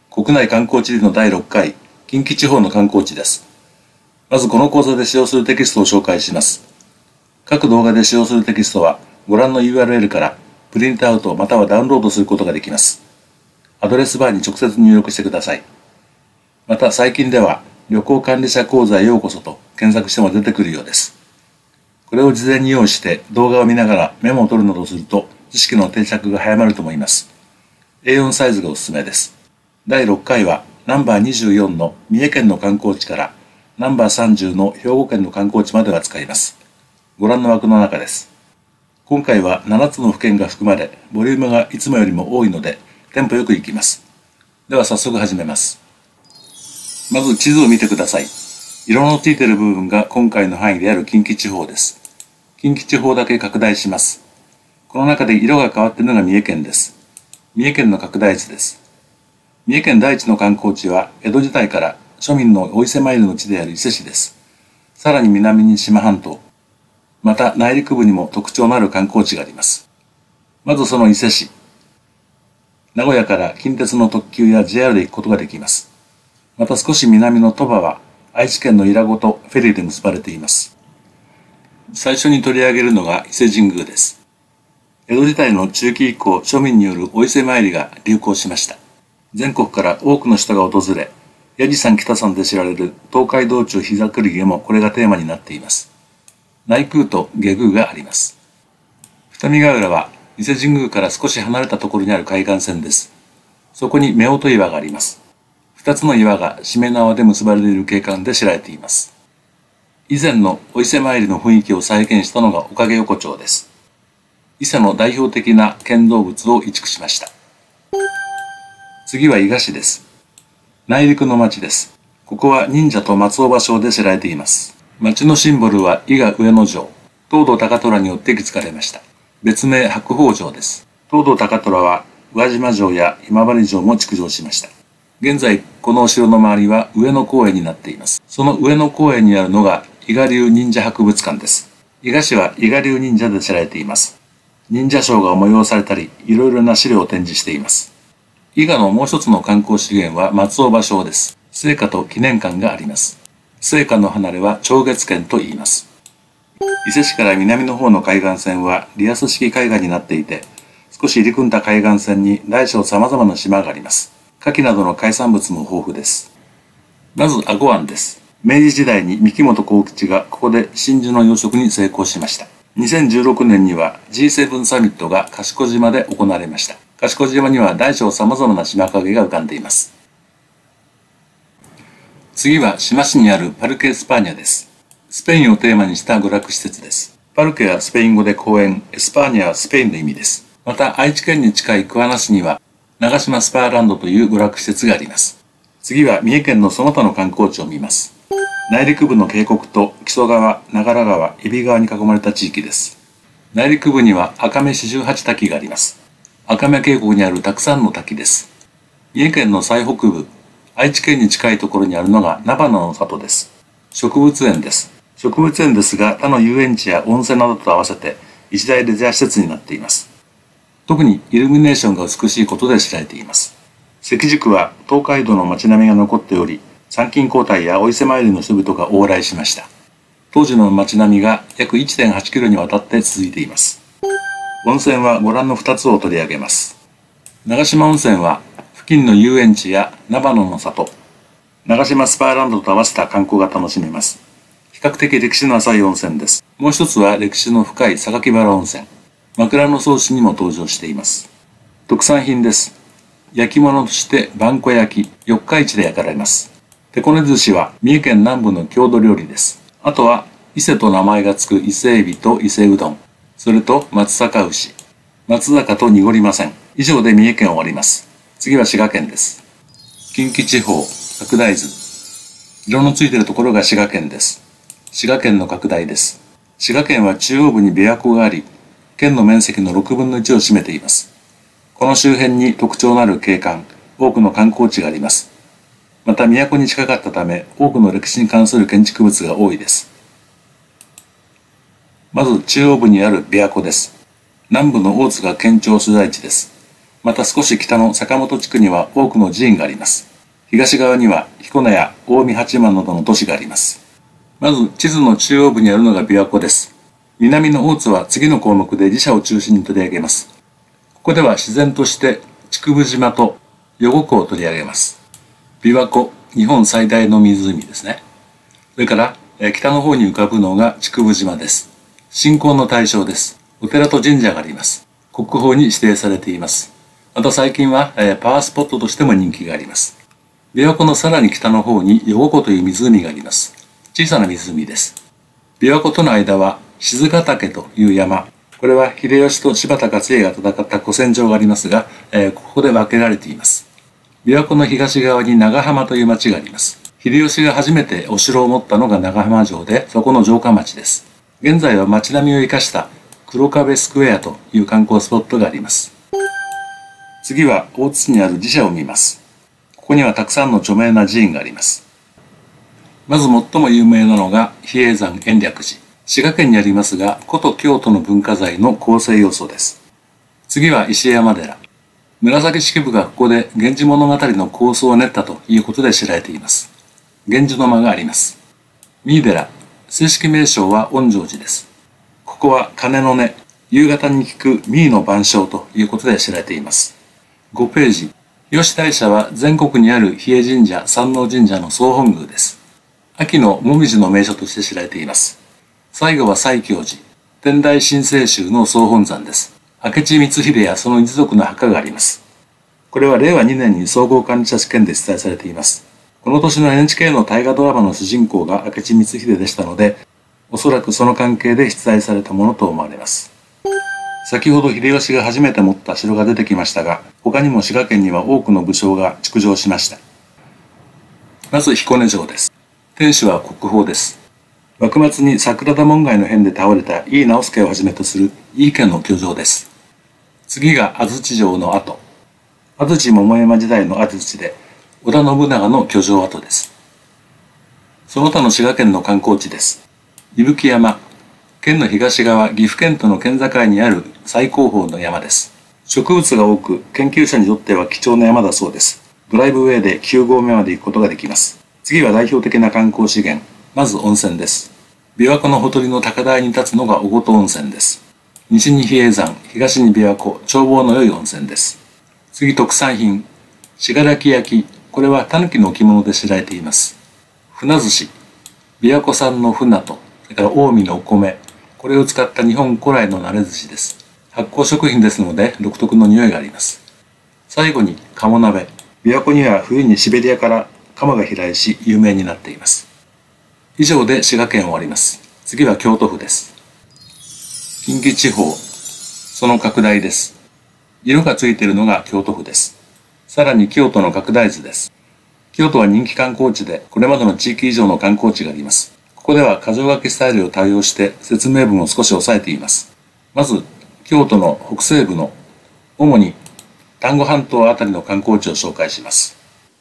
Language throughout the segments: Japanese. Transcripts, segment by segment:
国内観光地理の第6回、近畿地方の観光地です。まずこの講座で使用するテキストを紹介します。各動画で使用するテキストは、ご覧の URL からプリントアウトまたはダウンロードすることができます。アドレスバーに直接入力してください。また最近では、旅行管理者講座へようこそと検索しても出てくるようです。これを事前に用意して動画を見ながらメモを取るなどすると知識の定着が早まると思います。A4 サイズがおすすめです。第6回はナンバー24の三重県の観光地からナンバー30の兵庫県の観光地までを扱います。ご覧の枠の中です。今回は7つの府県が含まれ、ボリュームがいつもよりも多いので、テンポよくいきます。では早速始めます。まず地図を見てください。色のついている部分が今回の範囲である近畿地方です。近畿地方だけ拡大します。この中で色が変わっているのが三重県です。三重県の拡大図です。三重県第一の観光地は江戸時代から庶民のお伊勢参りの地である伊勢市です。さらに南に志摩半島。また内陸部にも特徴のある観光地があります。まずその伊勢市。名古屋から近鉄の特急や JR で行くことができます。また少し南の鳥羽は愛知県の伊良湖とフェリーで結ばれています。最初に取り上げるのが伊勢神宮です。江戸時代の中期以降、庶民によるお伊勢参りが流行しました。全国から多くの人が訪れ、八木山北山で知られる東海道中膝栗毛もこれがテーマになっています。内宮と下宮があります。二見ヶ浦は伊勢神宮から少し離れたところにある海岸線です。そこに夫婦岩があります。二つの岩がしめ縄で結ばれている景観で知られています。以前のお伊勢参りの雰囲気を再現したのがおかげ横丁です。伊勢の代表的な建造物を移築しました。次は伊賀市です。内陸の町です。ここは忍者と松尾芭蕉で知られています。町のシンボルは伊賀上野城。東堂高虎によって築かれました。別名白鳳城です。東堂高虎は宇和島城や今治城も築城しました。現在、このお城の周りは上野公園になっています。その上野公園にあるのが伊賀流忍者博物館です。伊賀市は伊賀流忍者で知られています。忍者ショーが催されたり、いろいろな資料を展示しています。伊賀のもう一つの観光資源は松尾芭蕉です。生花と記念館があります。生花の離れは長月軒と言います。伊勢市から南の方の海岸線はリアス式海岸になっていて、少し入り組んだ海岸線に大小様々な島があります。牡蠣などの海産物も豊富です。まず英虞湾です。明治時代に三木本幸吉がここで真珠の養殖に成功しました。2016年には G7 サミットが賢島で行われました。賢島には大小様々な島影が浮かんでいます。次は志摩市にあるパルケ・エスパーニャです。スペインをテーマにした娯楽施設です。パルケはスペイン語で公園、エスパーニャはスペインの意味です。また愛知県に近い桑名市には長島スパーランドという娯楽施設があります。次は三重県のその他の観光地を見ます。内陸部の渓谷と木曽川、長良川、揖斐川に囲まれた地域です。内陸部には赤目四十八滝があります。赤目渓谷にあるたくさんの滝です。三重県の最北部、愛知県に近いところにあるのが菜花の里です。植物園です。植物園ですが他の遊園地や温泉などと合わせて一大レジャー施設になっています。特にイルミネーションが美しいことで知られています。関宿は東海道の街並みが残っており、参勤交代やお伊勢参りの人々が往来しました。当時の街並みが約 1.8 キロにわたって続いています。温泉はご覧の2つを取り上げます。長島温泉は付近の遊園地や菜花の里、長島スパーランドと合わせた観光が楽しめます。比較的歴史の浅い温泉です。もう一つは歴史の深い榊原温泉。枕草子にも登場しています。特産品です。焼き物として萬古焼き、四日市で焼かれます。手こね寿司は三重県南部の郷土料理です。あとは伊勢と名前がつく伊勢海老と伊勢うどん、それと松阪牛。松坂と濁りません。以上で三重県終わります。次は滋賀県です。近畿地方、拡大図。色のついているところが滋賀県です。滋賀県の拡大です。滋賀県は中央部に琵琶湖があり、県の面積の6分の1を占めています。この周辺に特徴のある景観、多くの観光地があります。また都に近かったため、多くの歴史に関する建築物が多いです。まず中央部にある琵琶湖です。南部の大津が県庁所在地です。 また少し北の坂本地区には多くの寺院があります。東側には彦根や近江八幡などの都市があります。まず地図の中央部にあるのが琵琶湖です。南の大津は次の項目で自社を中心に取り上げます。ここでは自然として竹生島と余呉湖を取り上げます。琵琶湖、日本最大の湖ですね。それから北の方に浮かぶのが竹生島です。信仰の対象です。お寺と神社があります。国宝に指定されています。また最近はパワースポットとしても人気があります。琵琶湖のさらに北の方に余呉湖という湖があります。小さな湖です。琵琶湖との間は静ヶ岳という山。これは秀吉と柴田勝家が戦った古戦場がありますが、ここで分けられています。琵琶湖の東側に長浜という町があります。秀吉が初めてお城を持ったのが長浜城で、そこの城下町です。現在は街並みを生かした黒壁スクエアという観光スポットがあります。次は大津市にある寺社を見ます。ここにはたくさんの著名な寺院があります。まず最も有名なのが比叡山延暦寺。滋賀県にありますが、古都京都の文化財の構成要素です。次は石山寺。紫式部がここで源氏物語の構想を練ったということで知られています。源氏の間があります。三井寺。正式名称は恩城寺です。ここは鐘の音、夕方に聞く三井の晩鐘ということで知られています。5ページ。吉大社は全国にある比叡神社、山王神社の総本宮です。秋のもみじの名所として知られています。最後は西教寺。天台真聖宗の総本山です。明智光秀やその一族の墓があります。これは令和2年に総合管理者試験で出題されています。この年の NHK の大河ドラマの主人公が明智光秀でしたので、おそらくその関係で出題されたものと思われます。先ほど秀吉が初めて持った城が出てきましたが、他にも滋賀県には多くの武将が築城しました。まず彦根城です。天守は国宝です。幕末に桜田門外の変で倒れた井伊直弼をはじめとする井伊家の居城です。次が安土城の跡。安土桃山時代の安土で、織田信長の居城跡です。その他の滋賀県の観光地です。伊吹山。県の東側、岐阜県との県境にある最高峰の山です。植物が多く、研究者にとっては貴重な山だそうです。ドライブウェイで9合目まで行くことができます。次は代表的な観光資源。まず温泉です。琵琶湖のほとりの高台に立つのが小琴温泉です。西に比叡山、東に琵琶湖、眺望の良い温泉です。次特産品。信楽焼。これは狸の置物で知られています。船寿司。琵琶湖産の船と、それから近江のお米。これを使った日本古来の慣れ寿司です。発酵食品ですので独特の匂いがあります。最後に鴨鍋。琵琶湖には冬にシベリアから鴨が飛来し有名になっています。以上で滋賀県を終わります。次は京都府です。近畿地方、その拡大です。色がついているのが京都府です。さらに京都の拡大図です。京都は人気観光地で、これまでの地域以上の観光地があります。ここでは箇条書きスタイルを対応して説明文を少し抑えています。まず、京都の北西部の主に丹後半島あたりの観光地を紹介します。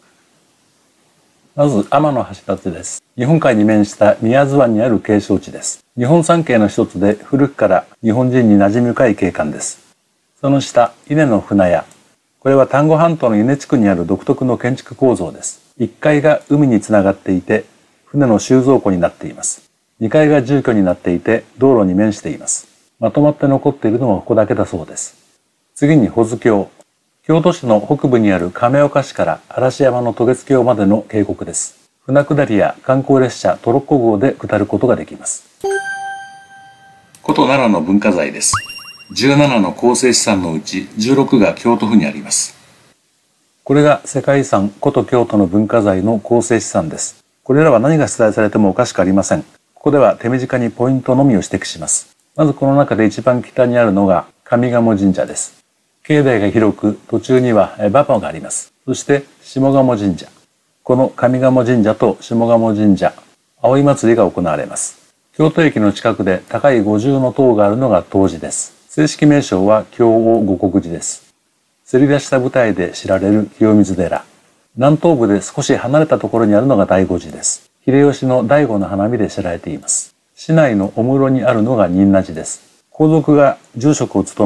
まず、天橋立です。日本海に面した宮津湾にある景勝地です。日本三景の一つで古くから日本人に馴染み深い景観です。その下、稲の船屋。これは丹後半島の伊根地区にある独特の建築構造です。1階が海につながっていて、船の収蔵庫になっています。2階が住居になっていて、道路に面しています。まとまって残っているのはここだけだそうです。次に保津峡。京都市の北部にある亀岡市から嵐山の渡月橋までの渓谷です。船下りや観光列車トロッコ号で下ることができます。古都奈良の文化財です。17の構成資産のうち16が京都府にあります。これが世界遺産古都京都の文化財の構成資産です。これらは何が出題されてもおかしくありません。ここでは手短にポイントのみを指摘します。まずこの中で一番北にあるのが上賀茂神社です。境内が広く途中には馬場があります。そして下賀茂神社。この上賀茂神社と下賀茂神社、葵祭りが行われます。京都駅の近くで高い五重の塔があるのが東寺です。正式名称は京王護国寺です。せり出した舞台で知られる清水寺。南東部で少し離れたところにあるのが醍醐寺です。秀吉の醍醐の花見で知られています。市内のお室にあるのが仁和寺です。皇族が住職を務め、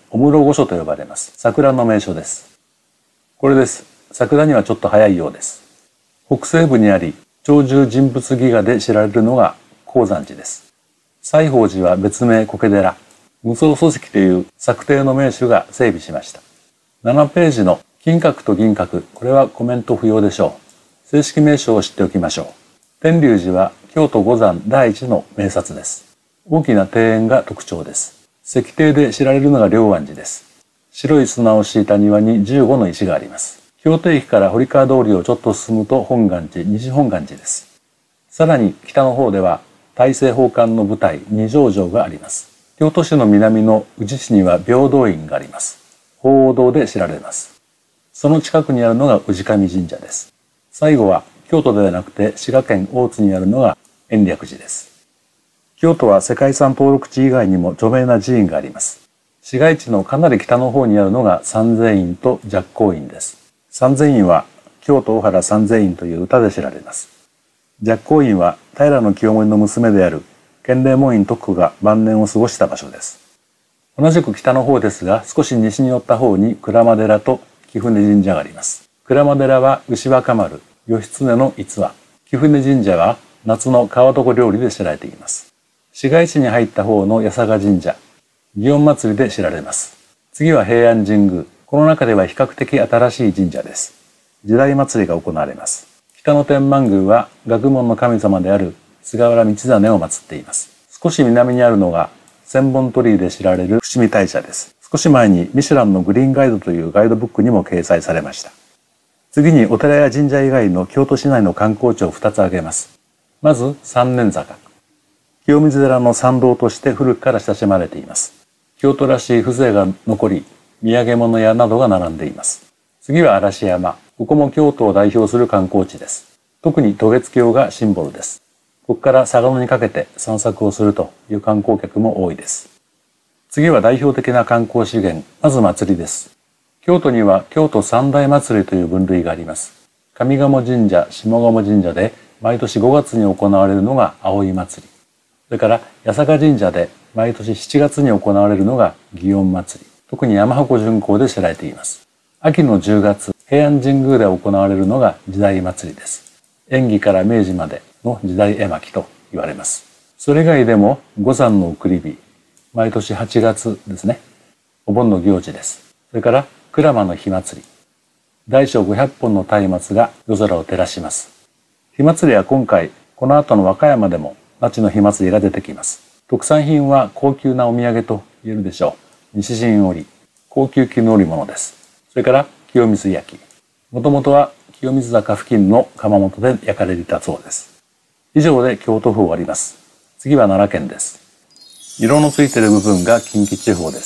お室御所と呼ばれます。桜の名所です。これです。桜にはちょっと早いようです。北西部にあり、鳥獣人物戯画で知られるのが高山寺です。西宝寺は別名苔寺。無双礎石という作庭の名手が整備しました。7ページの金閣と銀閣、これはコメント不要でしょう。正式名称を知っておきましょう。天龍寺は京都五山第一の名刹です。大きな庭園が特徴です。石庭で知られるのが龍安寺です。白い砂を敷いた庭に15の石があります。京都駅から堀川通りをちょっと進むと本願寺、西本願寺です。さらに北の方では大政奉還の舞台二条城があります。京都市の南の宇治市には平等院があります。鳳凰堂で知られます。その近くにあるのが宇治上神社です。最後は京都ではなくて滋賀県大津にあるのが延暦寺です。京都は世界遺産登録地以外にも著名な寺院があります。市街地のかなり北の方にあるのが三千院と寂光院です。三千院は京都小原三千院という歌で知られます。寂光院は平清盛の娘である建礼門院徳子が晩年を過ごした場所です。同じく北の方ですが少し西に寄った方に鞍馬寺と貴船神社があります。鞍馬寺は牛若丸、義経の逸話。貴船神社は夏の川床料理で知られています。市街地に入った方の八坂神社、祇園祭で知られます。次は平安神宮。この中では比較的新しい神社です。時代祭が行われます。北の天満宮は学問の神様である菅原道真を祀っています。少し南にあるのが千本鳥居で知られる伏見大社です。少し前にミシュランのグリーンガイドというガイドブックにも掲載されました。次にお寺や神社以外の京都市内の観光地を2つ挙げます。まず三年坂。清水寺の参道として古くから親しまれています。京都らしい風情が残り、土産物屋などが並んでいます。次は嵐山。ここも京都を代表する観光地です。特に渡月橋がシンボルです。ここから嵯峨野にかけて散策をするという観光客も多いです。次は代表的な観光資源、まず祭りです。京都には京都三大祭りという分類があります。上賀茂神社、下鴨神社で毎年5月に行われるのが葵祭り。それから八坂神社で毎年7月に行われるのが祇園祭り。特に山鉾巡行で知られています。秋の10月、平安神宮で行われるのが時代祭りです。延喜から明治までの時代絵巻と言われます。それ以外でも五山の送り火、毎年8月ですね。お盆の行事です。それから鞍馬の火祭り。大小500本の松明が夜空を照らします。火祭りは今回、この後の和歌山でも那智の火祭りが出てきます。特産品は高級なお土産と言えるでしょう。西陣織、高級絹織物です。それから清水焼き。もともとは清水坂付近の窯元で焼かれていたそうです。以上で京都府終わります。次は奈良県です。色のついている部分が近畿地方です。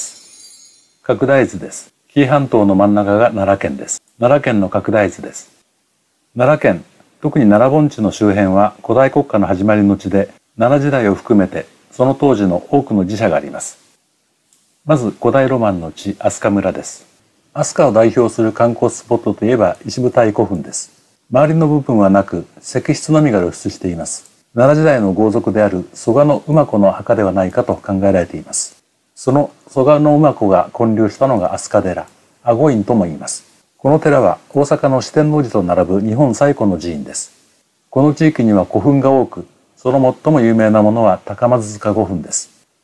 拡大図です。紀伊半島の真ん中が奈良県です。奈良県の拡大図です。奈良県、特に奈良盆地の周辺は古代国家の始まりの地で、奈良時代を含めてその当時の多くの寺社があります。まず古代ロマンの地、飛鳥村です。飛鳥を代表する観光スポットといえば石舞台古墳です。周りの部分はなく、石室のみが露出しています。奈良時代の豪族である蘇我馬子の墓ではないかと考えられています。その蘇我馬子が建立したのが飛鳥寺、阿護院とも言います。この寺は大阪の四天王寺と並ぶ日本最古の寺院です。この地域には古墳が多く、その最も有名なものは高松塚古墳です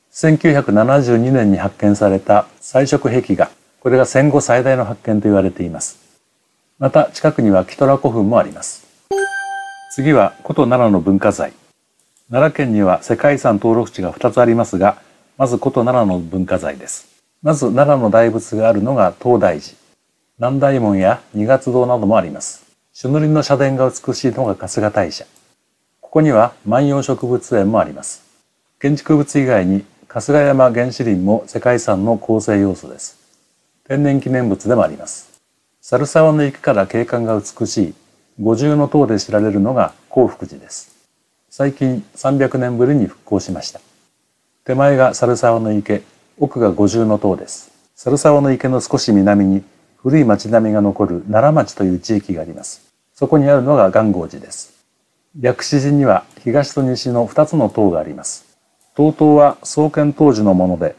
。1972年に発見された彩色壁画、これが戦後最大の発見と言われています。また近くにはキトラ古墳もあります。次は古都奈良の文化財。奈良県には世界遺産登録地が2つありますが、まず古都奈良の文化財です。まず奈良の大仏があるのが東大寺。南大門や二月堂などもあります。朱塗りの社殿が美しいのが春日大社。ここには万葉植物園もあります。建築物以外に春日山原始林も世界遺産の構成要素です。天然記念物でもあります。猿沢の池から景観が美しい五重塔で知られるのが興福寺です。最近300年ぶりに復興しました。手前が猿沢の池、奥が五重塔です。猿沢の池の少し南に古い町並みが残る奈良町という地域があります。そこにあるのが元興寺です。薬師寺には東と西の2つの塔があります。東塔は創建当時のもので、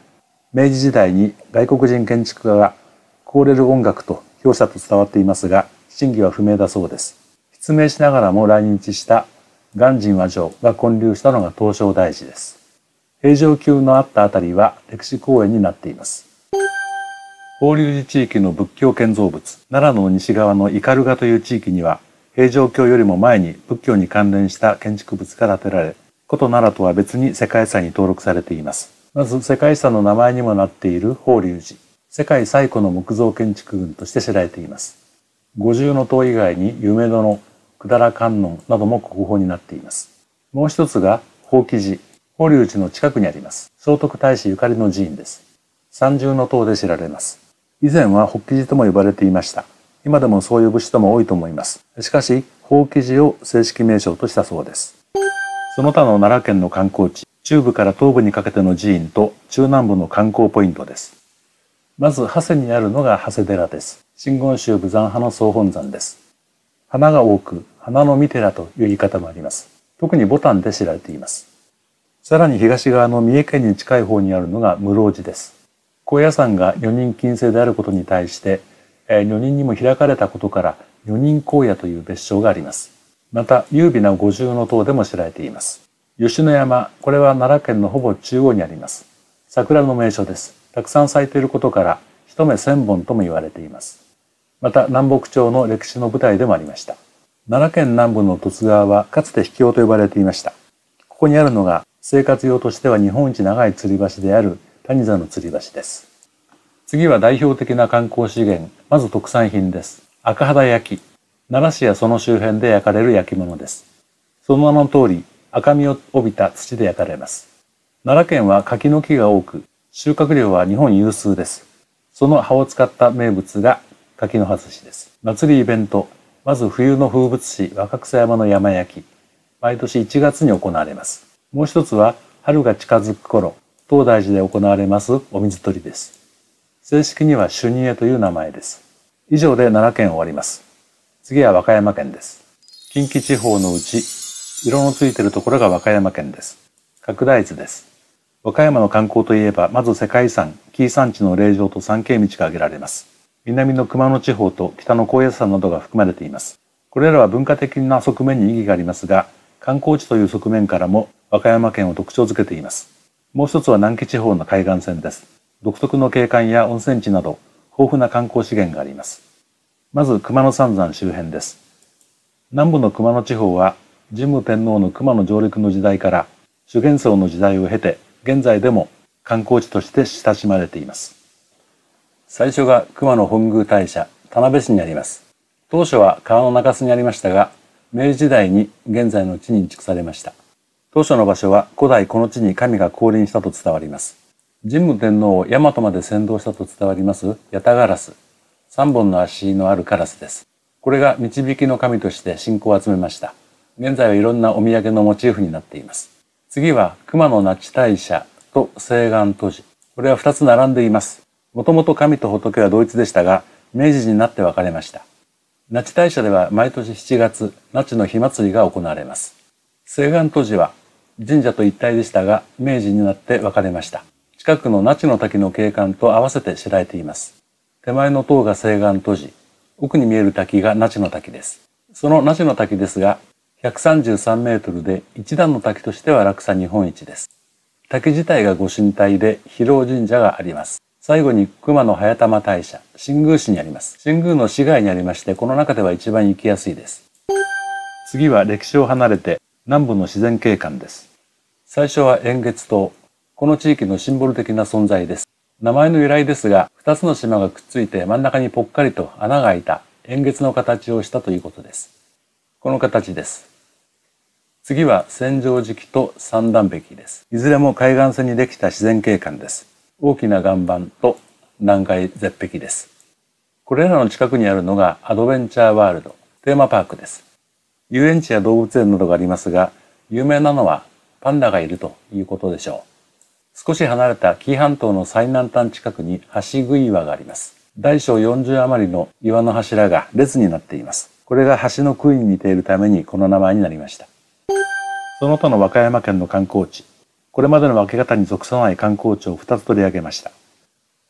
明治時代に外国人建築家がコーレル音楽と評したと伝わっていますが、真偽は不明だそうです。失明しながらも来日した鑑真和上が建立したのが東照大寺です。平城宮のあったあたりは歴史公園になっています。法隆寺地域の仏教建造物、奈良の西側の斑鳩という地域には、平城京よりも前に仏教に関連した建築物が建てられ、古都奈良とは別に世界遺産に登録されています。まず世界遺産の名前にもなっている法隆寺、世界最古の木造建築群として知られています。五重塔以外に夢殿、百済観音なども国宝になっています。もう一つが法起寺、法隆寺の近くにあります。聖徳太子ゆかりの寺院です。三重塔で知られます。以前は法起寺とも呼ばれていました。今でもそう呼ぶ人も多いと思います。しかし、法起寺を正式名称としたそうです。その他の奈良県の観光地、中部から東部にかけての寺院と中南部の観光ポイントです。まず、長谷にあるのが長谷寺です。真言宗武山派の総本山です。花が多く、花の御寺という言い方もあります。特に牡丹で知られています。さらに東側の三重県に近い方にあるのが室生寺です。高野山が女人禁制であることに対して、女人にも開かれたことから女人高野という別称があります。また優美な五重塔でも知られています。吉野山、これは奈良県のほぼ中央にあります。桜の名所です。たくさん咲いていることから一目千本とも言われています。また南北朝の歴史の舞台でもありました。奈良県南部の十津川はかつて秘境と呼ばれていました。ここにあるのが生活用としては日本一長い吊り橋である谷座の吊り橋です。次は代表的な観光資源、まず特産品です。赤肌焼き。奈良市やその周辺で焼かれる焼き物です。その名の通り、赤みを帯びた土で焼かれます。奈良県は柿の木が多く、収穫量は日本有数です。その葉を使った名物が柿の葉寿司です。祭りイベント、まず冬の風物詩若草山の山焼き。毎年1月に行われます。もう一つは春が近づく頃、東大寺で行われますお水取りです。正式には修二会という名前です。以上で奈良県終わります。次は和歌山県です。近畿地方のうち、色のついているところが和歌山県です。角大寺です。和歌山の観光といえば、まず世界遺産、紀伊山地の霊場と参詣道が挙げられます。南の熊野地方と北の高野山などが含まれています。これらは文化的な側面に意義がありますが、観光地という側面からも和歌山県を特徴づけています。もう一つは南紀地方の海岸線です。独特の景観や温泉地など豊富な観光資源があります。まず熊野三山周辺です。南部の熊野地方は神武天皇の熊野上陸の時代から修験僧の時代を経て現在でも観光地として親しまれています。最初が熊野本宮大社田辺市にあります。当初は川の中州にありましたが、明治時代に現在の地に移築されました。当初の場所は古代この地に神が降臨したと伝わります。神武天皇を大和まで先導したと伝わります八田烏、3本の足のあるカラスです。これが導きの神として信仰を集めました。現在はいろんなお土産のモチーフになっています。次は熊野那智大社と清願都寺。これは2つ並んでいます。もともと神と仏は同一でしたが、明治になって分かれました。那智大社では毎年7月、那智の火祭りが行われます。清願都寺は神社と一体でしたが、明治になって分かれました。近くの那智の滝の景観と合わせて知られています。手前の塔が清願都寺、奥に見える滝が那智の滝です。その那智の滝ですが、133メートルで一段の滝としては落差日本一です。滝自体がご神体で広尾神社があります。最後に熊野早玉大社、新宮市にあります。新宮の市街にありまして、この中では一番行きやすいです。次は歴史を離れて南部の自然景観です。最初は円月島。この地域のシンボル的な存在です。名前の由来ですが、2つの島がくっついて真ん中にぽっかりと穴が開いた円月の形をしたということです。この形です。次は千畳敷と三段壁です。いずれも海岸線にできた自然景観です。大きな岩盤と断崖絶壁です。これらの近くにあるのがアドベンチャーワールド、テーマパークです。遊園地や動物園などがありますが、有名なのはパンダがいるということでしょう。少し離れた紀伊半島の最南端近くに橋杭岩があります。大小40余りの岩の柱が列になっています。これが橋の杭に似ているためにこの名前になりました。その他の和歌山県の観光地、これまでの分け方に属さない観光地を2つ取り上げました。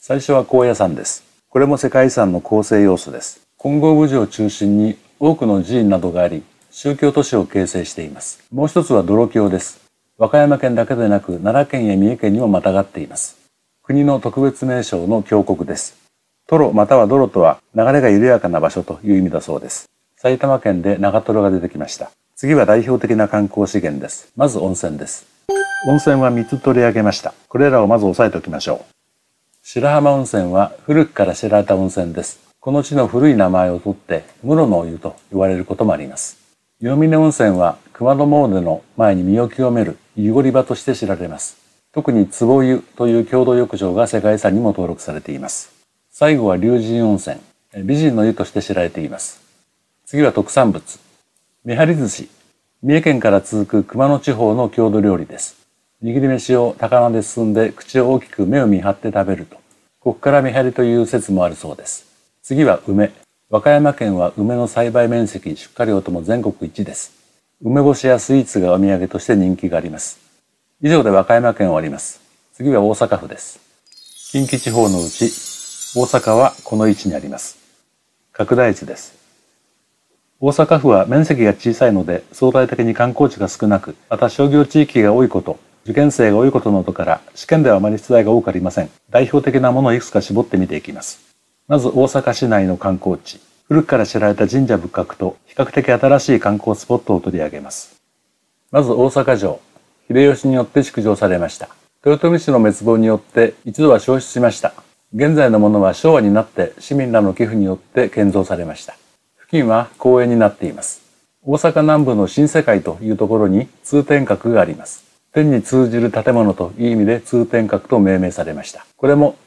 最初は高野山です。これも世界遺産の構成要素です。金剛宮寺を中心に多くの寺院などがあり、宗教都市を形成しています。もう一つは泥峡です。和歌山県だけでなく奈良県や三重県にもまたがっています。国の特別名勝の峡谷です。トロまたは泥とは流れが緩やかな場所という意味だそうです。埼玉県で長瀞が出てきました。次は代表的な観光資源です。まず温泉です。温泉は3つ取り上げました。これらをまず押さえておきましょう。白浜温泉は古くから知られた温泉です。この地の古い名前をとって室のお湯と言われることもあります。湯峰温泉は熊野詣の前に身を清める湯ごり場として知られます。特に壺湯という郷土浴場が世界遺産にも登録されています。最後は龍神温泉、美人の湯として知られています。次は特産物。めはり寿司。三重県から続く熊野地方の郷土料理です。握り飯を高菜で包んで口を大きく目を見張って食べると。ここからめはりという説もあるそうです。次は梅。和歌山県は梅の栽培面積、出荷量とも全国一です。梅干しやスイーツがお土産として人気があります。以上で和歌山県を終わります。次は大阪府です。近畿地方のうち、大阪はこの位置にあります。拡大図です。大阪府は面積が小さいので相対的に観光地が少なく、また商業地域が多いこと、受験生が多いことなどから試験ではあまり出題が多くありません。代表的なものをいくつか絞って見ていきます。まず大阪市内の観光地。古くから知られた神社仏閣と比較的新しい観光スポットを取り上げます。まず大阪城。秀吉によって築城されました。豊臣氏の滅亡によって一度は消失しました。現在のものは昭和になって市民らの寄付によって建造されました。付近は公園になっています。大阪南部の新世界というところに通天閣があります。天に通じる建物という意味で通天閣と命名されました。これも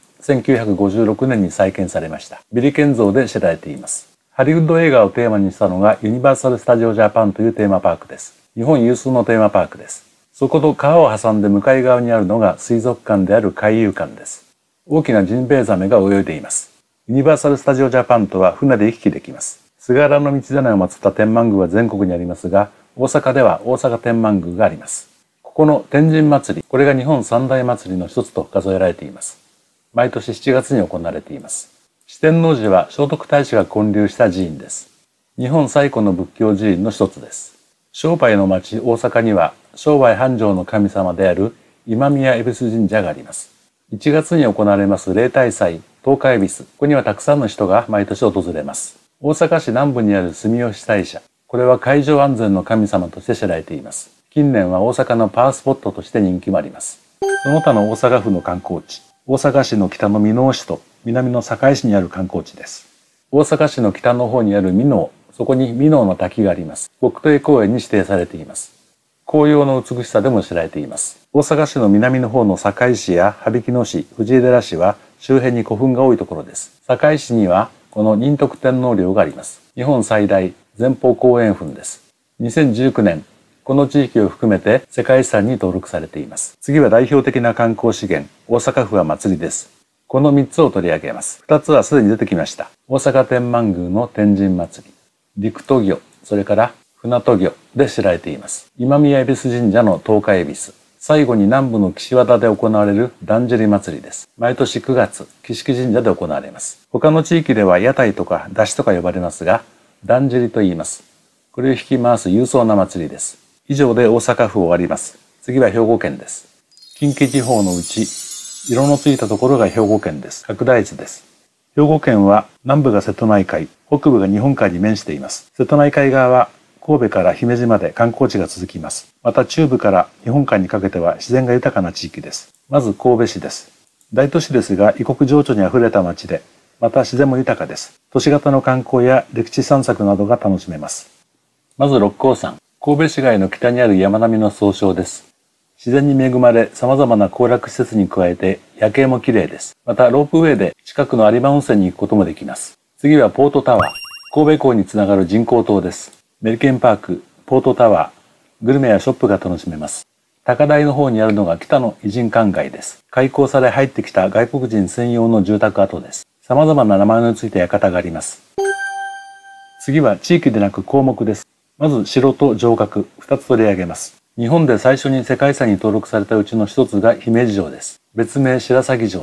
1956年に再建されました。ビリ建造で知られています。ハリウッド映画をテーマにしたのがユニバーサル・スタジオ・ジャパンというテーマパークです。日本有数のテーマパークです。そこと川を挟んで向かい側にあるのが水族館である海遊館です。大きなジンベエザメが泳いでいます。ユニバーサル・スタジオ・ジャパンとは船で行き来できます。菅原道真を祀った天満宮は全国にありますが、大阪では大阪天満宮があります。ここの天神祭り、これが日本三大祭りの一つと数えられています。毎年7月に行われています。四天王寺は聖徳太子が建立した寺院です。日本最古の仏教寺院の一つです。商売の町大阪には商売繁盛の神様である今宮恵比寿神社があります。1月に行われます例大祭、十日恵比寿、ここにはたくさんの人が毎年訪れます。大阪市南部にある住吉大社、これは海上安全の神様として知られています。近年は大阪のパワースポットとして人気もあります。その他の大阪府の観光地、大阪市の北の箕面市と南の堺市にある観光地です。大阪市の北の方にある箕面、そこに箕面の滝があります。国定公園に指定されています。紅葉の美しさでも知られています。大阪市の南の方の堺市や羽曳野市、藤井寺市は周辺に古墳が多いところです。堺市にはこの仁徳天皇陵があります。日本最大前方後円墳です。2019年、この地域を含めて世界遺産に登録されています。次は代表的な観光資源、大阪府は祭りです。この3つを取り上げます。2つはすでに出てきました。大阪天満宮の天神祭り、陸渡御、それから船渡御で知られています。今宮恵比寿神社の十日恵比寿。最後に南部の岸和田で行われるだんじり祭りです。毎年9月、木敷神社で行われます。他の地域では屋台とか出汁とか呼ばれますが、だんじりと言います。これを引き回す勇壮な祭りです。以上で大阪府を終わります。次は兵庫県です。近畿地方のうち、色のついたところが兵庫県です。拡大図です。兵庫県は南部が瀬戸内海、北部が日本海に面しています。瀬戸内海側は神戸から姫路まで観光地が続きます。また中部から日本海にかけては自然が豊かな地域です。まず神戸市です。大都市ですが異国情緒にあふれた街で、また自然も豊かです。都市型の観光や歴史散策などが楽しめます。まず六甲山。神戸市街の北にある山並みの総称です。自然に恵まれ様々な行楽施設に加えて夜景も綺麗です。またロープウェイで近くの有馬温泉に行くこともできます。次はポートタワー。神戸港につながる人工島です。メリケンパーク、ポートタワー、グルメやショップが楽しめます。高台の方にあるのが北の異人館街です。開港され入ってきた外国人専用の住宅跡です。様々な名前のついた館があります。次は地域でなく項目です。まず城と城郭、2つ取り上げます。日本で最初に世界遺産に登録されたうちの一つが姫路城です。別名白鷺城です。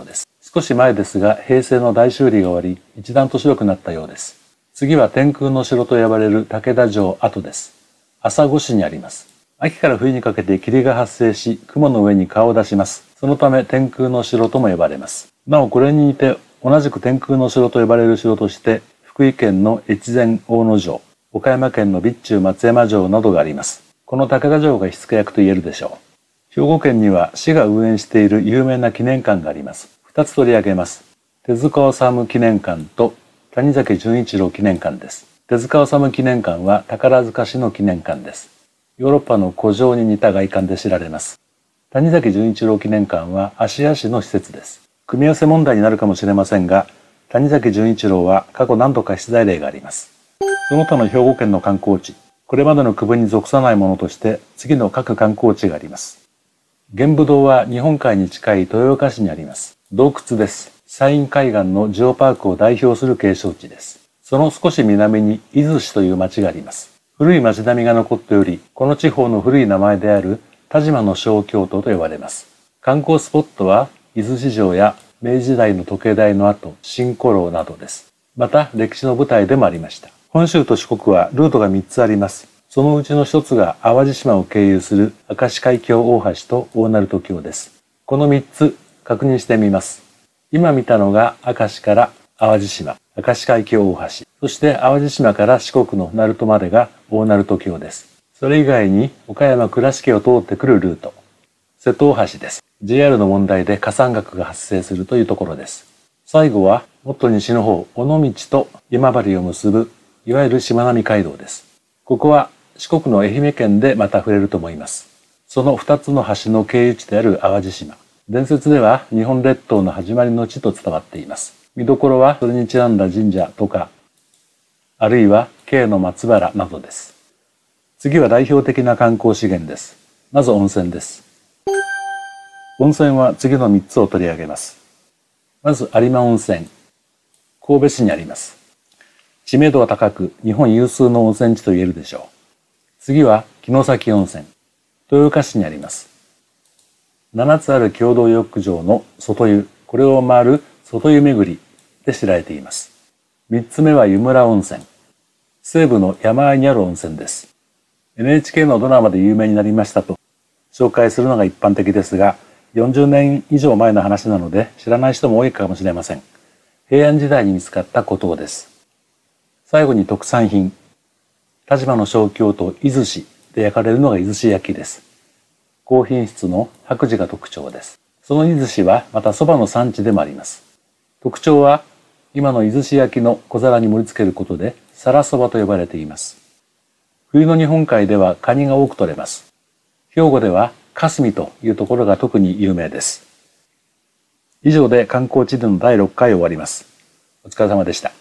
少し前ですが、平成の大修理が終わり、一段と白くなったようです。次は天空の城と呼ばれる武田城跡です。朝来市にあります。秋から冬にかけて霧が発生し、雲の上に顔を出します。そのため天空の城とも呼ばれます。なおこれに似て、同じく天空の城と呼ばれる城として、福井県の越前大野城、岡山県の備中松山城などがあります。この武田城が火付け役と言えるでしょう。兵庫県には市が運営している有名な記念館があります。2つ取り上げます。手塚治虫記念館と谷崎潤一郎記念館です。手塚治虫記念館は宝塚市の記念館です。ヨーロッパの古城に似た外観で知られます。谷崎潤一郎記念館は芦屋市の施設です。組み合わせ問題になるかもしれませんが、谷崎潤一郎は過去何度か出題例があります。その他の兵庫県の観光地、これまでの区分に属さないものとして次の各観光地があります。玄武洞は日本海に近い豊岡市にあります。洞窟です。山陰海岸のジオパークを代表する景勝地です。その少し南に伊豆市という町があります。古い町並みが残っており、この地方の古い名前である田島の小京都と呼ばれます。観光スポットは伊豆市場や明治時代の時計台の跡、新古楼などです。また歴史の舞台でもありました。本州と四国はルートが3つあります。そのうちの1つが淡路島を経由する明石海峡大橋と大鳴門橋です。この3つ確認してみます。今見たのが明石から淡路島、明石海峡大橋、そして淡路島から四国の鳴門までが大鳴門橋です。それ以外に岡山倉敷を通ってくるルート、瀬戸大橋です。JR の問題で加算額が発生するというところです。最後はもっと西の方、尾道と今治を結ぶいわゆるしまなみ海道です。ここは四国の愛媛県でまた触れると思います。その2つの橋の経由地である淡路島。伝説では日本列島の始まりの地と伝わっています。見どころはそれにちなんだ神社とか、あるいは京の松原などです。次は代表的な観光資源です。まず温泉です。温泉は次の3つを取り上げます。まず有馬温泉。神戸市にあります。知名度が高く日本有数の温泉地と言えるでしょう。次は城崎温泉。豊岡市にあります。7つある共同浴場の外湯、これを回る外湯巡りで知られています。3つ目は湯村温泉。西部の山あいにある温泉です。NHK のドラマで有名になりましたと紹介するのが一般的ですが、40年以上前の話なので知らない人も多いかもしれません。平安時代に見つかった古陶です。最後に特産品。田島の小京都伊豆市で焼かれるのが伊豆市焼です。高品質の白磁が特徴です。その伊豆市はまた蕎麦の産地でもあります。特徴は今の伊豆市焼きの小皿に盛り付けることで皿蕎麦と呼ばれています。冬の日本海ではカニが多く取れます。兵庫では霞というところが特に有名です。以上で観光地での第6回を終わります。お疲れ様でした。